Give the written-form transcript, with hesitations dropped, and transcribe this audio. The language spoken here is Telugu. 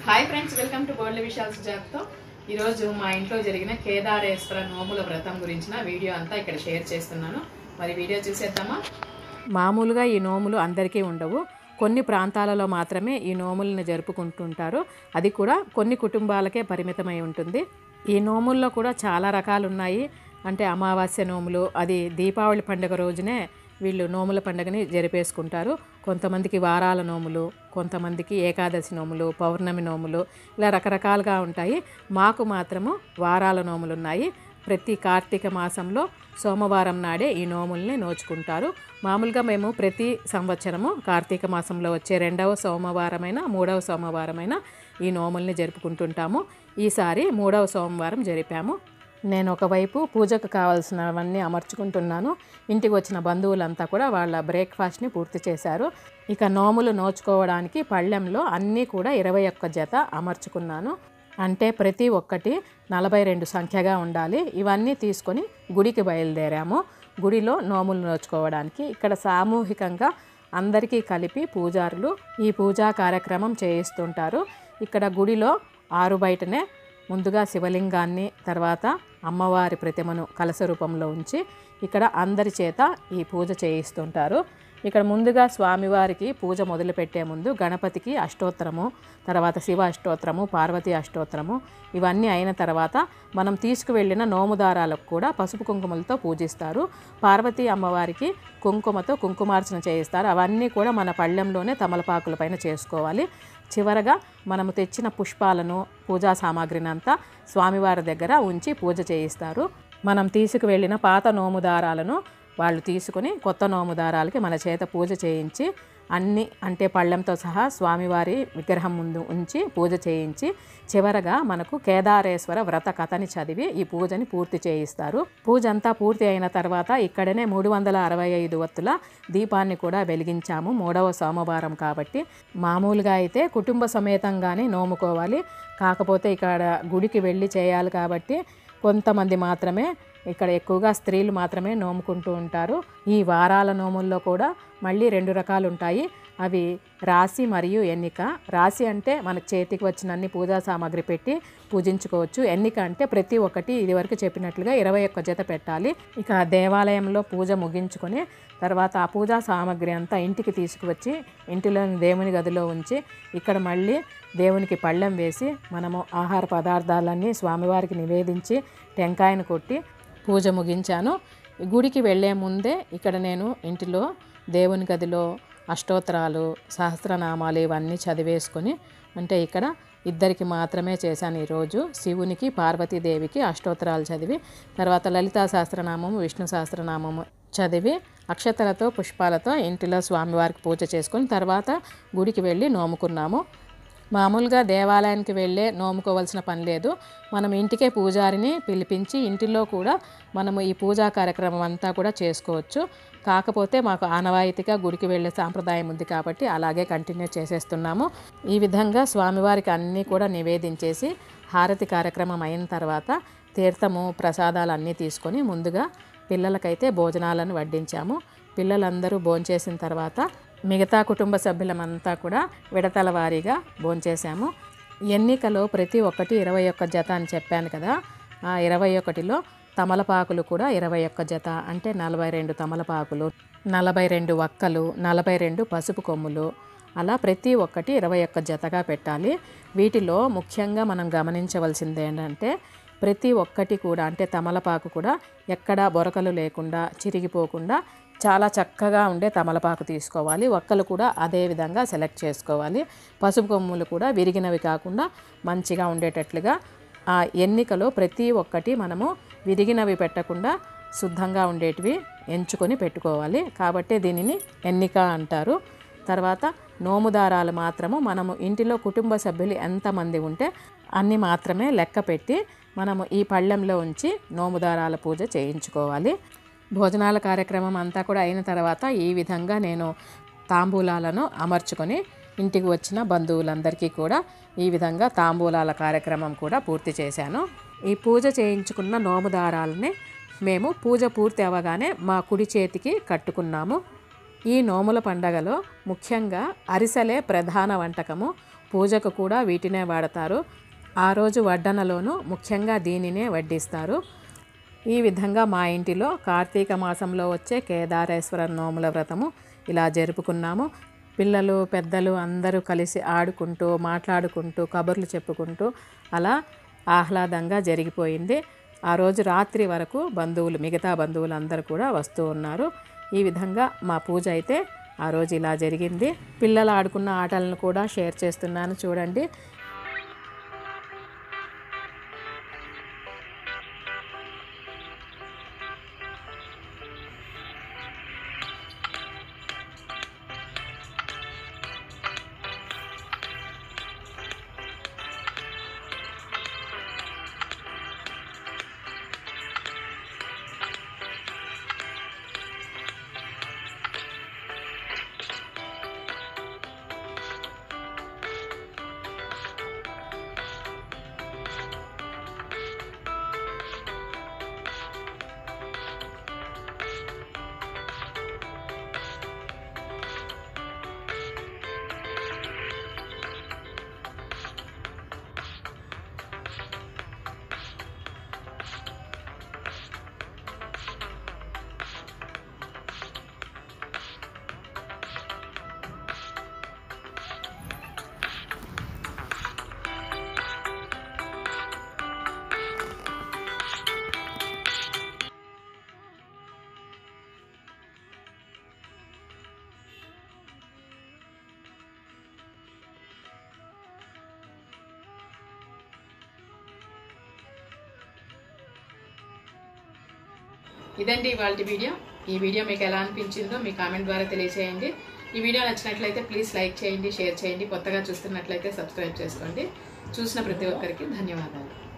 Hi friends, welcome to bold విషయాల సుజాతతో. ఈరోజు మా ఇంట్లో జరిగిన కేదారేశ్వర నోముల వ్రతం గురించిన వీడియో అంతా ఇక్కడ షేర్ చేస్తున్నాను. మరి వీడియో చూసేద్దామా? మామూలుగా ఈ నోములు అందరికీ ఉండవు. కొన్ని ప్రాంతాలలో మాత్రమే ఈ నోములను జరుపుకుంటుంటారు. అది కూడా కొన్ని కుటుంబాలకే పరిమితమై ఉంటుంది. ఈ నోముల్లో కూడా చాలా రకాలు ఉన్నాయి. అంటే అమావాస్య నోములు, అది దీపావళి పండుగ రోజునే వీళ్ళు నోముల పండుగని జరిపేసుకుంటారు. కొంతమందికి వారాల నోములు, కొంతమందికి ఏకాదశి నోములు, పౌర్ణమి నోములు, ఇలా రకరకాలుగా ఉంటాయి. మాకు మాత్రము వారాల నోములు ఉన్నాయి. ప్రతి కార్తీక మాసంలో సోమవారం నాడే ఈ నోముల్ని నోచుకుంటారు. మామూలుగా మేము ప్రతి సంవత్సరము కార్తీక మాసంలో వచ్చే 2వ సోమవారమైన 3వ సోమవారమైన ఈ నోముల్ని జరుపుకుంటుంటాము. ఈసారి 3వ సోమవారం జరిపాము. నేను ఒకవైపు పూజకు కావాల్సినవన్నీ అమర్చుకుంటున్నాను. ఇంటికి వచ్చిన బంధువులంతా కూడా వాళ్ళ బ్రేక్ఫాస్ట్ని పూర్తి చేశారు. ఇక నోములు నోచుకోవడానికి పళ్ళెంలో అన్నీ కూడా 21 జత అమర్చుకున్నాను. అంటే ప్రతి ఒక్కటి 42 సంఖ్యగా ఉండాలి. ఇవన్నీ తీసుకొని గుడికి బయలుదేరాము. గుడిలో నోములు నోచుకోవడానికి ఇక్కడ సామూహికంగా అందరికీ కలిపి పూజారులు ఈ పూజా కార్యక్రమం చేయిస్తుంటారు. ఇక్కడ గుడిలో ఆరు బయటనే ముందుగా శివలింగాన్ని, తర్వాత అమ్మవారి ప్రతిమను కలశ రూపంలో ఉంచి ఇక్కడ అందరి చేత ఈ పూజ చేయిస్తుంటారు. ఇక్కడ ముందుగా స్వామివారికి పూజ మొదలుపెట్టే ముందు గణపతికి అష్టోత్తరము, తర్వాత శివ అష్టోత్తరము, పార్వతీ అష్టోత్తరము, ఇవన్నీ అయిన తర్వాత మనం తీసుకువెళ్ళిన నోముదారాలకు కూడా పసుపు కుంకుమలతో పూజిస్తారు. పార్వతీ అమ్మవారికి కుంకుమతో కుంకుమార్చన చేయిస్తారు. అవన్నీ కూడా మన పళ్ళెంలోనే తమలపాకుల పైన చేసుకోవాలి. చివరగా మనము తెచ్చిన పుష్పాలను, పూజా సామాగ్రిని అంతా స్వామివారి దగ్గర ఉంచి పూజ చేయిస్తారు. మనం తీసుకువెళ్ళిన పాత నోముదారాలను వాళ్ళు తీసుకుని కొత్త నోముదారాలకి మన చేత పూజ చేయించి అన్ని అంటే పళ్ళెంతో సహా స్వామివారి విగ్రహం ముందు ఉంచి పూజ చేయించి చివరగా మనకు కేదారేశ్వర వ్రత కథని చదివి ఈ పూజని పూర్తి చేయిస్తారు. పూజ అంతా పూర్తి అయిన తర్వాత ఇక్కడనే 365 ఒత్తుల దీపాన్ని కూడా వెలిగించాము. 3వ సోమవారం కాబట్టి మామూలుగా అయితే కుటుంబ సమేతంగానే నోముకోవాలి. కాకపోతే ఇక్కడ గుడికి వెళ్ళి చేయాలి కాబట్టి కొంతమంది మాత్రమే, ఇక్కడ ఎక్కువగా స్త్రీలు మాత్రమే నోముకుంటూ ఉంటారు. ఈ వారాల నోముల్లో కూడా మళ్ళీ 2 రకాలు ఉంటాయి. అవి రాశి మరియు ఎన్నిక. రాశి అంటే మన చేతికి వచ్చినన్ని పూజా సామాగ్రి పెట్టి పూజించుకోవచ్చు. ఎన్నిక అంటే ప్రతి ఒక్కటి ఇదివరకు చెప్పినట్లుగా 21 జత పెట్టాలి. ఇక దేవాలయంలో పూజ ముగించుకొని తర్వాత ఆ పూజా సామాగ్రి అంతా ఇంటికి తీసుకువచ్చి ఇంటిలోని దేవుని గదిలో ఉంచి ఇక్కడ మళ్ళీ దేవునికి పళ్ళెం వేసి మనము ఆహార పదార్థాలన్నీ స్వామివారికి నివేదించి టెంకాయను కొట్టి పూజ ముగించాను. గుడికి వెళ్ళే ముందే ఇక్కడ నేను ఇంటిలో దేవుని గదిలో అష్టోత్తరాలు, సహస్రనామాలు ఇవన్నీ చదివేసుకొని, అంటే ఇక్కడ ఇద్దరికి మాత్రమే చేశాను ఈరోజు. శివునికి, పార్వతీదేవికి అష్టోత్తరాలు చదివి తర్వాత లలితా సహస్రనామము, విష్ణు సహస్రనామము చదివి అక్షతలతో పుష్పాలతో ఇంటిలో స్వామివారికి పూజ చేసుకొని తర్వాత గుడికి వెళ్ళి నోముకున్నాము. మామూలుగా దేవాలయానికి వెళ్ళే నోముకోవాల్సిన పని లేదు. మనం ఇంటికే పూజారిని పిలిపించి ఇంటిలో కూడా మనము ఈ పూజా కార్యక్రమం అంతా కూడా చేసుకోవచ్చు. కాకపోతే మాకు ఆనవాయితీగా గుడికి వెళ్ళే సాంప్రదాయం ఉంది కాబట్టి అలాగే కంటిన్యూ చేసేస్తున్నాము. ఈ విధంగా స్వామివారికి అన్నీ కూడా నివేదించేసి హారతి కార్యక్రమం అయిన తర్వాత తీర్థము, ప్రసాదాలు అన్నీ తీసుకొని ముందుగా పిల్లలకైతే భోజనాలను వడ్డించాము. పిల్లలందరూ భోంచేసిన తర్వాత మిగతా కుటుంబ సభ్యులమంతా కూడా విడతల వారీగా భోంచేసాము. ఎన్నికలో ప్రతి ఒక్కటి 21 జత అని చెప్పాను కదా. ఆ 21లో తమలపాకులు కూడా 21 జత, అంటే 42 తమలపాకులు, 42 వక్కలు, 42 పసుపు కొమ్ములు, అలా ప్రతి ఒక్కటి 21 జతగా పెట్టాలి. వీటిలో ముఖ్యంగా మనం గమనించవలసింది ఏంటంటే ప్రతి ఒక్కటి కూడా అంటే తమలపాకు కూడా ఎక్కడా బొరకలు లేకుండా చిరిగిపోకుండా చాలా చక్కగా ఉండే తమలపాకు తీసుకోవాలి. ఒక్కలు కూడా అదే విధంగా సెలెక్ట్ చేసుకోవాలి. పసుపు కొమ్ములు కూడా విరిగినవి కాకుండా మంచిగా ఉండేటట్లుగా ఆ ఎన్నికలో ప్రతి ఒక్కటి మనము విరిగినవి పెట్టకుండా శుద్ధంగా ఉండేటివి ఎంచుకొని పెట్టుకోవాలి. కాబట్టి దీనిని ఎన్నిక అంటారు. తర్వాత నోముదారాలు మాత్రము మనము ఇంటిలో కుటుంబ సభ్యులు ఎంతమంది ఉంటే అన్ని మాత్రమే లెక్క పెట్టి మనము ఈ పళ్ళెంలో ఉంచి నోముదారాల పూజ చేయించుకోవాలి. భోజనాల కార్యక్రమం అంతా కూడా అయిన తర్వాత ఈ విధంగా నేను తాంబూలాలను అమర్చుకొని ఇంటికి వచ్చిన బంధువులందరికీ కూడా ఈ విధంగా తాంబూలాల కార్యక్రమం కూడా పూర్తి చేశాను. ఈ పూజ చేయించుకున్న నోముదారాలని మేము పూజ పూర్తి అవ్వగానే మా కుడి చేతికి కట్టుకున్నాము. ఈ నోముల పండగలో ముఖ్యంగా అరిసెలే ప్రధాన వంటకము. పూజకు కూడా వీటినే వాడతారు. ఆ రోజు వడ్డనలోనూ ముఖ్యంగా దీనినే వడ్డిస్తారు. ఈ విధంగా మా ఇంటిలో కార్తీక మాసంలో వచ్చే కేదారేశ్వర నోముల వ్రతము ఇలా జరుపుకున్నాము. పిల్లలు పెద్దలు అందరూ కలిసి ఆడుకుంటూ మాట్లాడుకుంటూ కబుర్లు చెప్పుకుంటూ అలా ఆహ్లాదంగా జరిగిపోయింది. ఆ రోజు రాత్రి వరకు మిగతా బంధువులు అందరూ కూడా వస్తూ ఉన్నారు. ఈ విధంగా మా పూజ అయితే ఆ రోజు ఇలా జరిగింది. పిల్లలు ఆడుకున్న ఆటలను కూడా షేర్ చేస్తున్నాను చూడండి. ఇదండి ఇవాళ వీడియో. ఈ వీడియో మీకు ఎలా అనిపించిందో మీ కామెంట్ ద్వారా తెలియజేయండి. ఈ వీడియో నచ్చినట్లయితే ప్లీజ్ లైక్ చేయండి, షేర్ చేయండి. కొత్తగా చూస్తున్నట్లయితే సబ్స్క్రైబ్ చేసుకోండి. చూసిన ప్రతి ఒక్కరికి ధన్యవాదాలు.